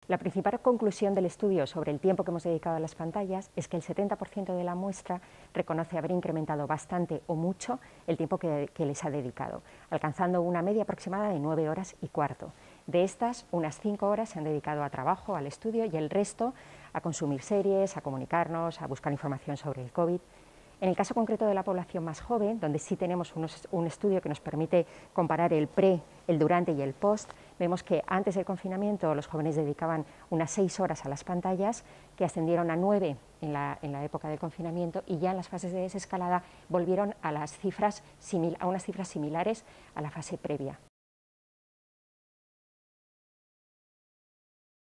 La principal conclusión del estudio sobre el tiempo que hemos dedicado a las pantallas es que el 70% de la muestra reconoce haber incrementado bastante o mucho el tiempo que les ha dedicado, alcanzando una media aproximada de 9 horas y cuarto. De estas, unas 5 horas se han dedicado a trabajo, al estudio, y el resto a consumir series, a comunicarnos, a buscar información sobre el COVID. En el caso concreto de la población más joven, donde sí tenemos un estudio que nos permite comparar el pre, el durante y el post, vemos que antes del confinamiento los jóvenes dedicaban unas 6 horas a las pantallas, que ascendieron a 9 en la época del confinamiento, y ya en las fases de desescalada volvieron a unas cifras similares a la fase previa.